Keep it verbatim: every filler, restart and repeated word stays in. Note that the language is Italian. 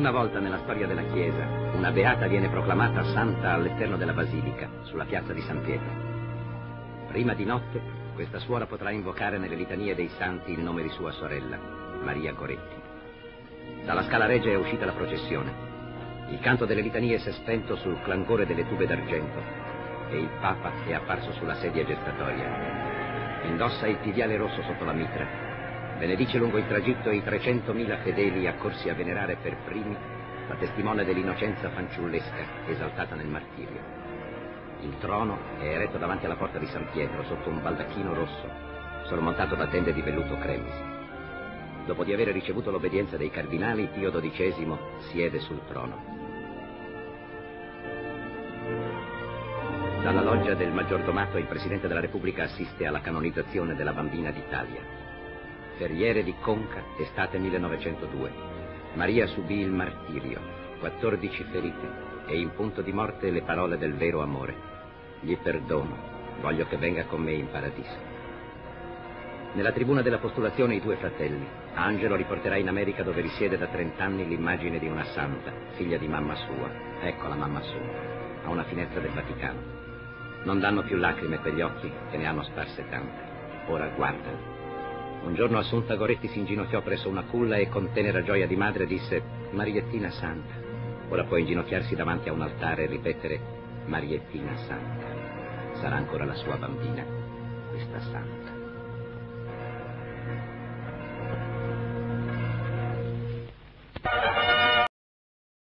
prima volta nella storia della Chiesa, una beata viene proclamata santa all'esterno della Basilica, sulla piazza di San Pietro. Prima di notte, questa suora potrà invocare nelle litanie dei santi il nome di sua sorella, Maria Goretti. Dalla Scala Regia è uscita la processione. Il canto delle litanie si è spento sul clangore delle tube d'argento e il Papa è apparso sulla sedia gestatoria. Indossa il tibiale rosso sotto la mitra. Benedice lungo il tragitto i trecentomila fedeli accorsi a venerare per primi la testimone dell'innocenza fanciullesca esaltata nel martirio. Il trono è eretto davanti alla porta di San Pietro sotto un baldacchino rosso sormontato da tende di velluto cremis. Dopo di aver ricevuto l'obbedienza dei cardinali, Pio dodicesimo siede sul trono. Dalla loggia del maggiordomato il Presidente della Repubblica assiste alla canonizzazione della bambina d'Italia. Ferriere di Conca, estate millenovecentodue. Maria subì il martirio, quattordici ferite e in punto di morte le parole del vero amore. Gli perdono, voglio che venga con me in paradiso. Nella tribuna della postulazione i due fratelli. Angelo riporterà in America, dove risiede da trent'anni, l'immagine di una santa, figlia di mamma sua. Ecco la mamma sua, a una finestra del Vaticano. Non danno più lacrime quegli occhi che ne hanno sparse tante. Ora guardano. Un giorno Assunta Goretti si inginocchiò presso una culla e con tenera gioia di madre disse: Mariettina Santa. Ora può inginocchiarsi davanti a un altare e ripetere: Mariettina Santa. Sarà ancora la sua bambina, questa santa.